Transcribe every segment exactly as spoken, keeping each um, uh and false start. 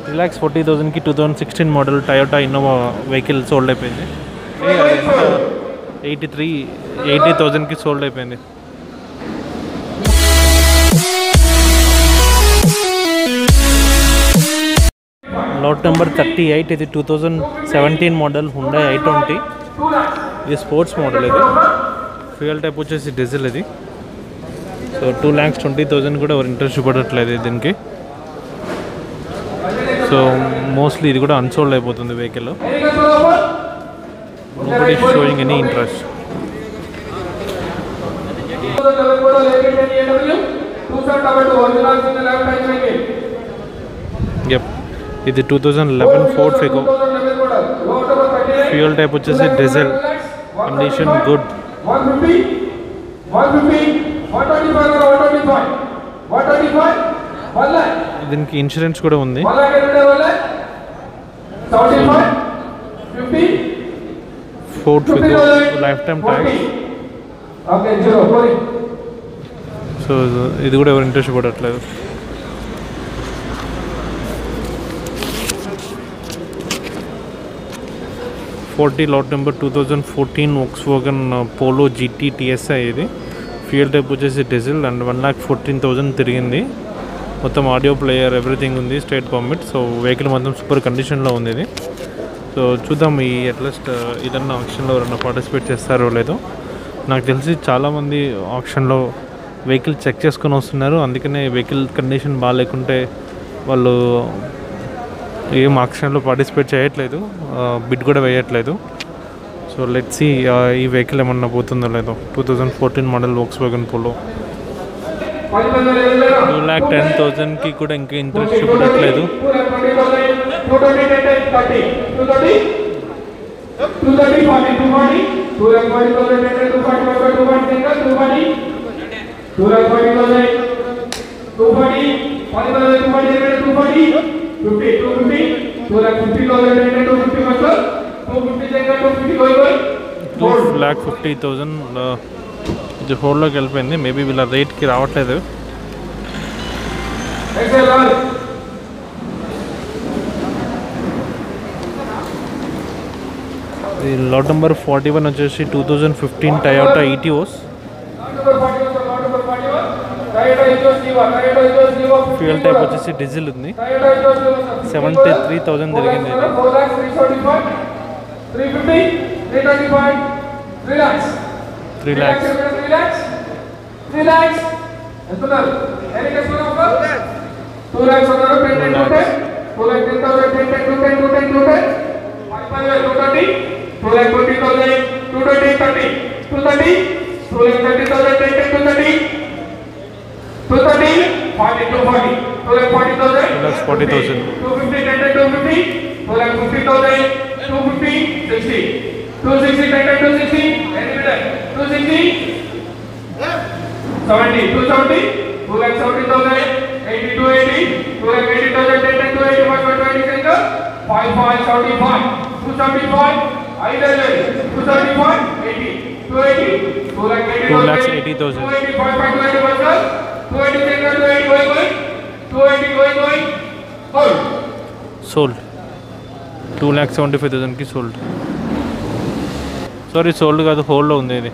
Three lakhs forty థౌసండ్కి two thousand sixteen model Toyota Innova vehicle sold అయిపోయింది. Eighty three eighty థౌజండ్కి sold అయిపోయింది. Lot number thirty eight ఇది two thousand seventeen model Hyundai I twenty. ఇది sports model. ఇది fuel type వచ్చేసి diesel. ఇది so two lakhs twenty thousand కూడా ఎవరు ఇంట్రెస్ట్ చూపడట్లేదు దీనికి. సో మోస్ట్లీ ఇది కూడా అన్సోల్డ్ అయిపోతుంది vehicle. Nobody showing any interest. Yup ఇది two thousand eleven Ford Figo. Fuel type వచ్చేసి డీజిల్. Condition good. దీనికి ఇన్సూరెన్స్ కూడా ఉంది. Ford Figo life time tax. So ఇది కూడా ఎవరు ఇంట్రెస్ట్ పడట్లేదు. Forty lot number two thousand fourteen Volkswagen Polo GT TSI. ఇది ఫ్యూయల్ టైప్ వచ్చేసి diesel and one lakh fourteen thousand తిరిగింది. మొత్తం ఆడియో ప్లేయర్ ఎవ్రీథింగ్ ఉంది. State permit. సో వెహికల్ మొత్తం సూపర్ కండిషన్లో ఉంది ఇది. సో చూద్దాం ఈ అట్లీస్ట్ ఏదన్నా ఆప్షన్లో ఎవరన్నా పార్టిసిపేట్ చేస్తారో లేదో. నాకు తెలిసి చాలామంది ఆప్షన్లో వెహికల్ చెక్ చేసుకొని వస్తున్నారు. అందుకనే వెహికల్ కండిషన్ బాగాలేకుంటే వాళ్ళు ఏం ఆక్షన్లో పార్టిసిపేట్ చేయట్లేదు, బిడ్ కూడా వేయట్లేదు. సో లెట్స్ సీ ఈ వెహికల్ ఏమన్నా పోతుందో లేదో. Two thousand fourteen model Volkswagen Polo two lakh ten థౌజండ్కి కూడా ఇంకా ఇంట్రెస్ట్ చూపట్లేదు. టూ ల్యాక్ ఫిఫ్టీ థౌజండ్ ఇది హోల్డ్లోకి వెళ్ళిపోయింది. మేబీ వీళ్ళ రేట్కి రావట్లేదు. ఈ లాట్ నెంబర్ ఫార్టీ వన్ వచ్చేసి two thousand fifteen Toyota Etios. Fuel type వచ్చేసి డీజిల్ ఉంది. సెవెంటీ త్రీ థౌజండ్ తిరిగింది. Three lakhs forty thousand two lakhs eighty thousand sold. Two lakh seventy five థౌసండ్కి sold. Sorry sold కాదు, హోల్డ్లో ఉంది ఇది.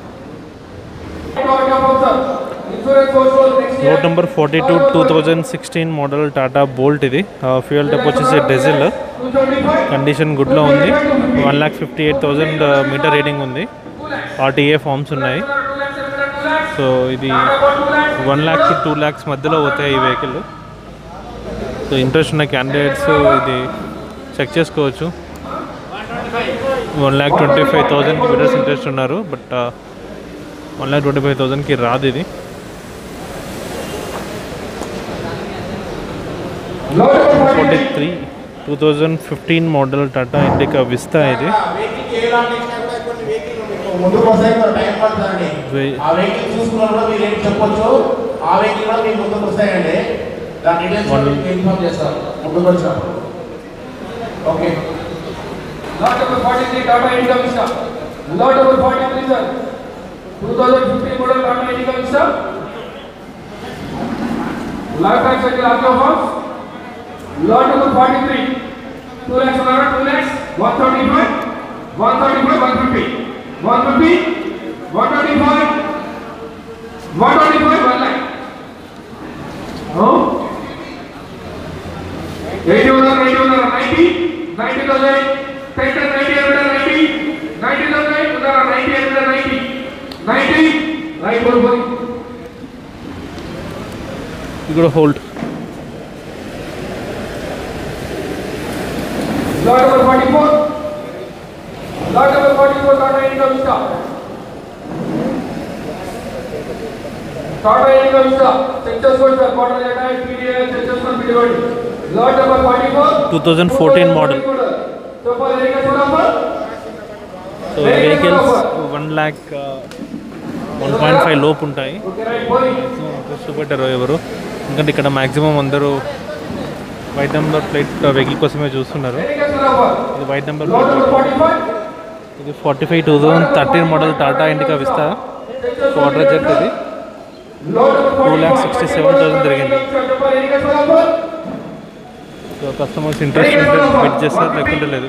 Road number forty two two thousand sixteen model Tata Bolt. ఇది fuel type వచ్చేసి diesel. Condition గుడ్లో ఉంది. One lakh fifty eight thousand meter reading ఉంది. RTA forms ఉన్నాయి. సో ఇది one lakh to two lakhs మధ్యలో పోతాయి ఈ వెహికల్. సో ఇంట్రెస్ట్ ఉన్న క్యాండిడేట్స్ ఇది చెక్ చేసుకోవచ్చు. వన్ ల్యాక్ ట్వంటీ ఫైవ్ థౌజండ్కి బిడర్స్ ఇంట్రెస్ట్ ఉన్నారు. But one lakh twenty five థౌజండ్కి రాదు ఇది. Forty three two thousand fifteen model Tata Indica Vista. ఇది Lot number forty-three Tata Indica Vista. Lot number forty-three sir. twenty fifteen model Tata Indica Vista. Lifetime cycle R T O forms. Lot number forty-three. two lakhs, two lakhs, one thirty-five, one thirty-five, one fifty, one fifty, one twenty-five, one twenty-five, one lakh. Oh? eighty, eighty, ninety, ninety thousand, ten, ten, ninety, ninety, ninety thousand, ninety, ninety, ninety, right, one, one. You gotta hold. Lot number forty-four. Lot number forty-four, Tata Indica Vista. Tata Indica Vista. Successful sir, quarter data, P D A, successful P D O D. Lot number forty-four. twenty fourteen model. So for Erica number. So vehicles one lakh one point five లోపు ఉంటాయి. చూపెట్టారు ఎవరు, ఎందుకంటే ఇక్కడ maximum అందరూ white number plate vehicle కోసమే చూస్తున్నారు. ఇది వైట్ నెంబర్ ప్లేట్, ఇది forty five two thousand thirteen model Tata Indica Vista Quadrajet. ఇది two lakh sixty seven thousand తిరిగింది. సో కస్టమర్స్ ఇంట్రెస్ట్ ఉంటే వెయిట్ చేస్తారు, లేకుంటే లేదు.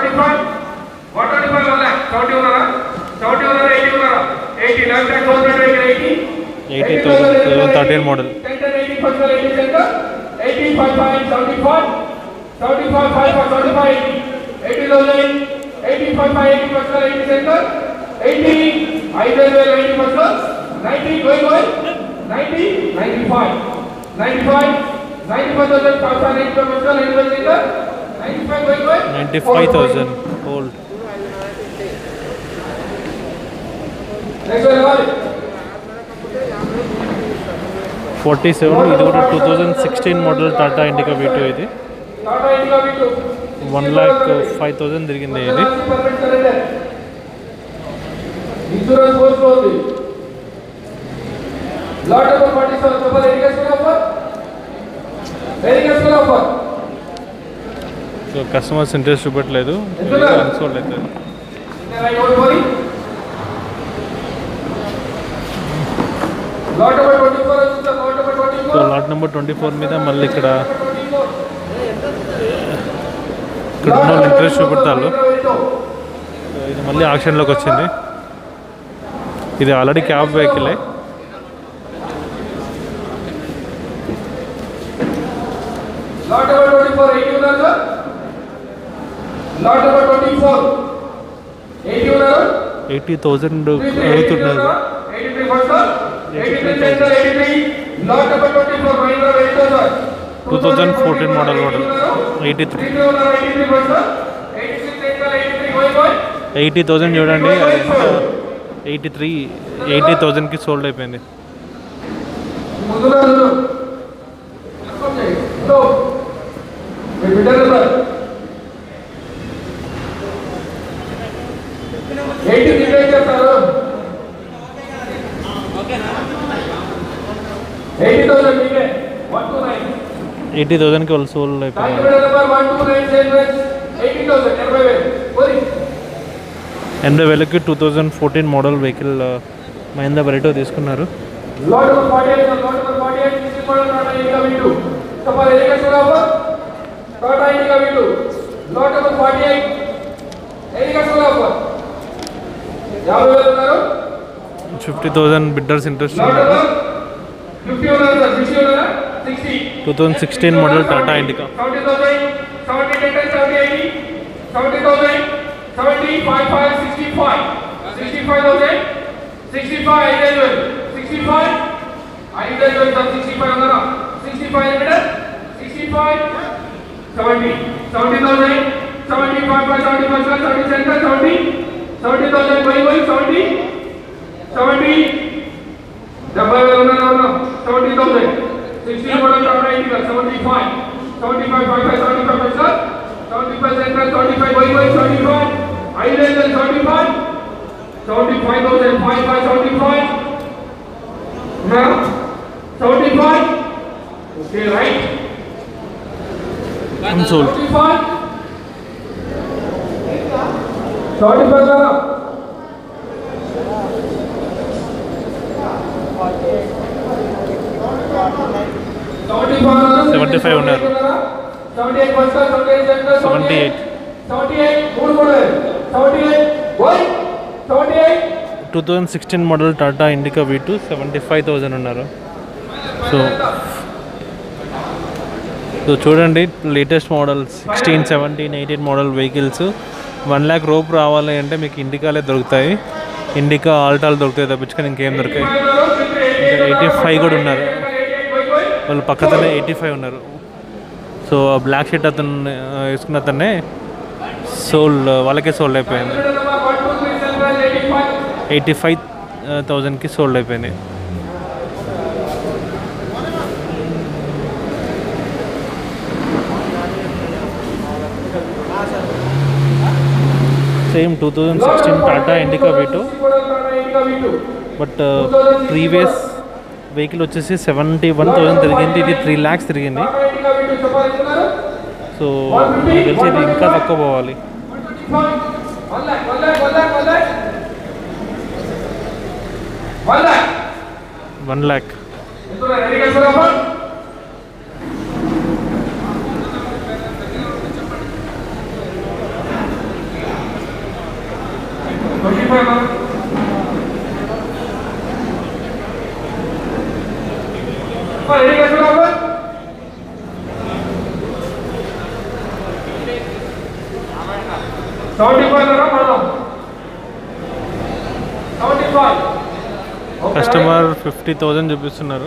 Eighty thousand two thousand thirteen model. eighty, five, five, seventy-five, seventy-five, five, seventy-five, eighty thousand, eighty, five, five, eighty percent, eighty center, eighty, I will eighty percent, ninety, going, going, ninety, ninety-five, ninety-five, ninety-five thousand, five, five, eighty percent, ninety-five center, ninety-five, going, going, ninety-five thousand, hold. Next one, forty seven, ఇది కూడా two thousand sixteen model Tata Indica V two. ఇది one lakh five thousand తిరిగింది. ఇది so customers interest చూపెట్టలేదు, unsold అవుతుంది. So lot number twenty four మీద మళ్ళీ ఇక్కడ ఇక్కడ ఉన్న వాళ్ళు ఇంట్రెస్ట్ చూపెడతారు. సో ఇది మళ్ళీ ఆక్షన్లోకి వచ్చింది. ఇది ఆల్రెడీ క్యాబ్ వెహికలే. ఎయిటీ థౌజండ్ అవుతున్నారు. Two thousand fourteen model model eighty three eighty thousand చూడండి. ఎయిటీ త్రీ ఎయిటీ థౌజండ్కి సోల్డ్ అయిపోయింది. ఎయిటీ థౌజండ్కి వాళ్ళు సోల్డ్ అయిపోయింది. ఎనభై వేలకి two thousand fourteen model vehicle Mahindra Verito తీసుకున్నారు. ఫిఫ్టీ థౌజండ్ బిడ్డర్స్ ఇంట్రెస్ట్ ఉన్నారు. Two thousand sixteen model Tata Indica. డెబ్బై వేలు ఉన్నారు. Seventy thousand sixty model Tata Indica seventy five seventy five five five seventy five percent seventy five central seventy five వై వై seventy five ఐదు వేలు seventy five seventy five thousand five five seventy five seventy five okay right unsold. Seventy five seventy five seventy five ఉన్నారు. seventy-eight first class, seventy-eight second class, seventy-eight. seventy-eight, మూడు మూడు seventy-eight, one, seventy-eight. twenty sixteen model Tata Indica V two seventy five thousand ఉన్నారు. So so చూడండి latest model sixteen seventeen eighteen model vehicles one lakh రోప్ రావాలి అంటే మీకు ఇండికాలే దొరుకుతాయి. ఇండికా ఆల్టాలు దొరుకుతాయి తప్పించుకొని ఇంకేం దొరికాయి. ఇంకా ఎయిటీ ఫైవ్ కూడా ఉన్నారు, వాళ్ళు పక్కతనే ఎయిటీ ఫైవ్ ఉన్నారు. సో బ్లాక్ షర్ట్ అతను వేసుకున్న అతనే సోల్డ్, వాళ్ళకే సోల్డ్ అయిపోయింది. ఎయిటీ ఫైవ్ థౌజండ్కి సోల్డ్ అయిపోయింది. Same two thousand sixteen Tata Indica V two, but previous vehicle వచ్చేసి సెవెంటీ వన్ థౌజండ్ తిరిగింది, ఇది త్రీ ల్యాక్స్ తిరిగింది. సో నాకు తెలిసి ఇది ఇంకా తక్కువ పోవాలి. One lakh customer fifty thousand చూపిస్తున్నారు.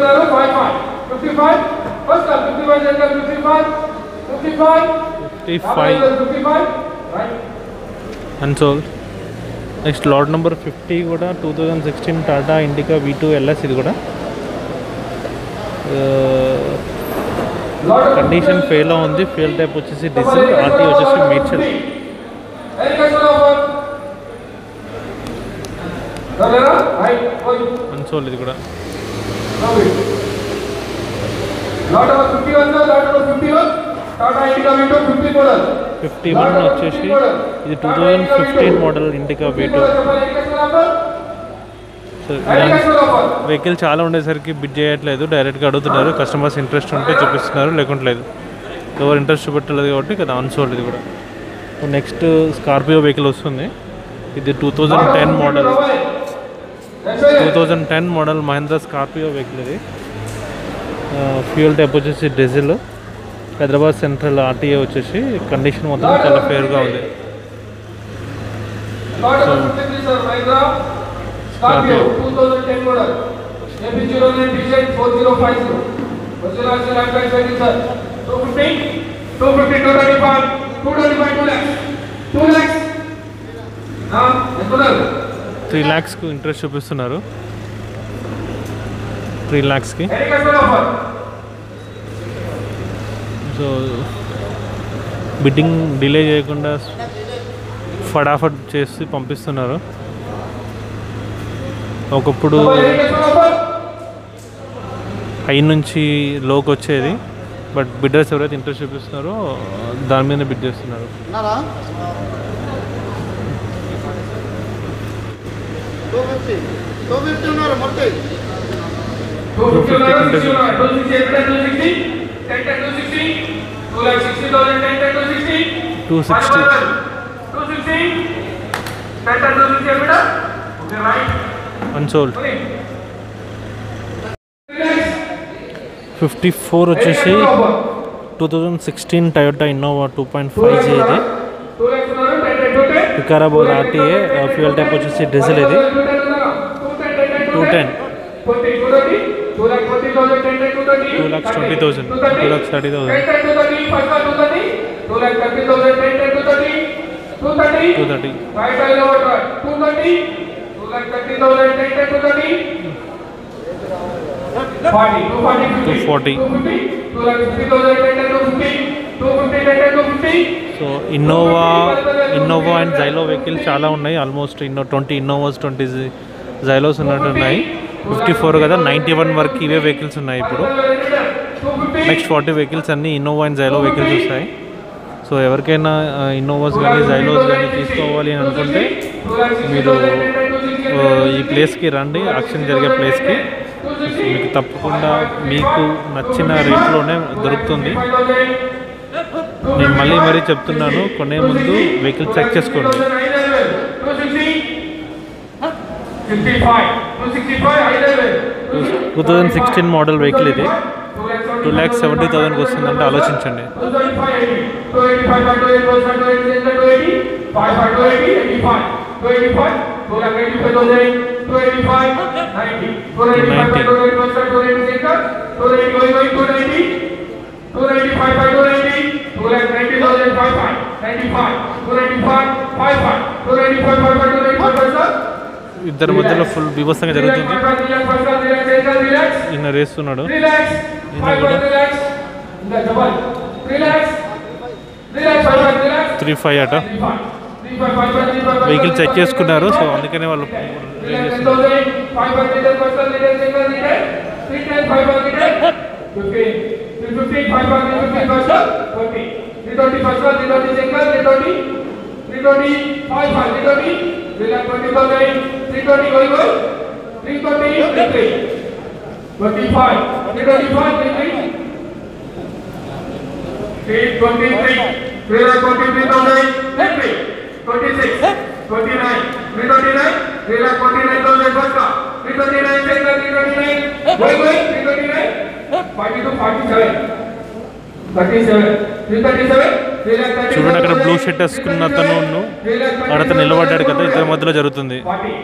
Fifty five unsold. Next lot number fifty కూడా two thousand sixteen Tata Indica V two LS. ఇది కూడా కండిషన్ ఫెయిల్ ఉంది. ఫెయిల్ టైప్ వచ్చేసి డీజిల్, ఆర్టీ వచ్చేసి మేడ్చల్. అన్సోల్డ్ ఇది కూడా. ఫిఫ్టీ వన్ వచ్చేసి ఇది two thousand fifteen model Indica V two. So vehicle చాలా ఉండేసరికి బిడ్ చేయట్లేదు, డైరెక్ట్గా అడుగుతున్నారు. కస్టమర్స్ ఇంట్రెస్ట్ ఉంటే చూపిస్తున్నారు, లేకుంటే లేదు. ఎవరు ఇంట్రెస్ట్ చూపెట్టలేదు కాబట్టి కదా అన్సోల్డ్ ఇది కూడా. నెక్స్ట్ స్కార్పియో వెహికల్ వస్తుంది. ఇది two thousand ten model two thousand ten model Mahindra Scorpio vehicle. ఇది ఫ్యూయల్ టైప్ వచ్చేసి డీజిల్, హైదరాబాద్ సెంట్రల్ ఆర్టీఏ వచ్చేసి. కండిషన్ మొత్తం చాలా ఫేర్గా ఉంది. Scorpio twenty ten model A P zero nine D Z four zero five zero Ojala sir I can say sir two fifty two fifty two twenty-five two twenty-five two lakhs two lakhs ah entonar three lakhs కు interest చూపిస్తున్నారు. three lakhs కి. So bidding delay చేయకుండా ఫటాఫట్ చేసి పంపిస్తున్నారు. ఒకప్పుడు high నుంచి లోకి వచ్చేది, బట్ బిడ్డర్స్ ఎవరైతే ఇంట్రెస్ట్ చూపిస్తున్నారో దాని మీదనే బిడ్ చేస్తున్నారు. Two sixty unsold. Fifty four వచ్చేసి two thousand sixteen Toyota Innova two point five G. ఇది వికారాబాద్ ఆర్టీఏ, ఫ్యూయల్ టైప్ వచ్చేసి డీజిల్. ఇది two ten two lakhs twenty thousand two lakhs thirty thousand two thirty two forty. So Innova Innova and Xylo vehicle చాలా ఉన్నాయి. Almost ఇన్నో twenty Innovas twenty Xylos ఉన్నట్టు ఉన్నాయి. Fifty four కదా, ninety one వరకు ఇవే వెహికల్స్ ఉన్నాయి ఇప్పుడు. నెక్స్ట్ ఫార్టీ వెహికల్స్ అన్నీ ఇన్నోవా అండ్ జైలో వెహికల్స్ వస్తాయి. సో ఎవరికైనా ఇన్నోవాస్ కానీ జైలోస్ కానీ తీసుకోవాలి అని అనుకుంటే మీరు ఈ ప్లేస్కి రండి, ఆక్షన్ జరిగే ప్లేస్కి. మీకు తప్పకుండా మీకు నచ్చిన రేట్లోనే దొరుకుతుంది. నేను మళ్ళీ మరీ చెప్తున్నాను, కొనే ముందు వెహికల్ చెక్ చేసుకోండి. Two thousand sixteen model vehicle ఇది. టూ ల్యాక్స్ సెవెంటీ థౌసండ్కి వస్తుందంటే ఆలోచించండి. ఇద్దరి మధ్యలో ఫుల్ బీభత్సంగా జరుగుతుంది. ఈయన రేస్తున్నాడు, త్రీ ఫైవ్ అట. వెహికల్ చెక్ చేసుకున్నారు, సో అందుకనే వాళ్ళు చూడండి, అక్కడ బ్లూ షర్ట్ వేసుకున్న అతను అతను నిలబడ్డాడు కదా, ఇద్దరి మధ్యలో జరుగుతుంది.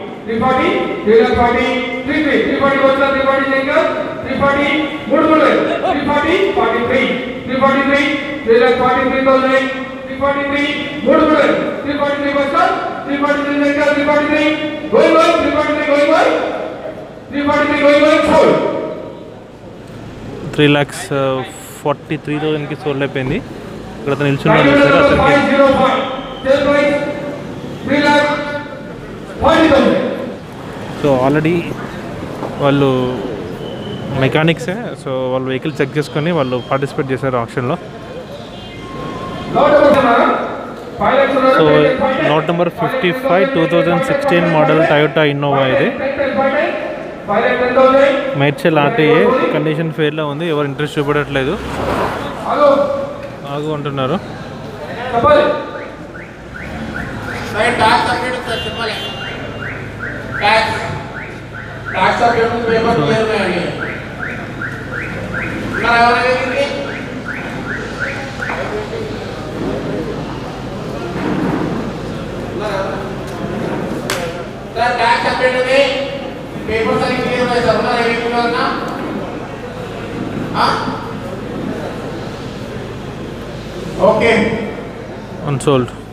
త్రీ ల్యాక్స్ ఫార్టీ త్రీ థౌజండ్కి సోల్డ్ అయిపోయింది. ఇక్కడ అతను నిల్చున్నాడు సార్. అతనికి సో ఆల్రెడీ వాళ్ళు మెకానిక్సే, సో వాళ్ళు వెహికల్ చెక్ చేసుకొని వాళ్ళు పార్టిసిపేట్ చేశారు ఆప్షన్లో. So lot number fifty five two thousand sixteen model Toyota Innova ఇది. మేడ్చల్ ఆర్టీఏ, కండిషన్ ఫెయిర్లో ఉంది, ఎవరు ఇంట్రెస్ట్ చూపడట్లేదు. ఆగు అంటున్నారు. Okay. Unsold.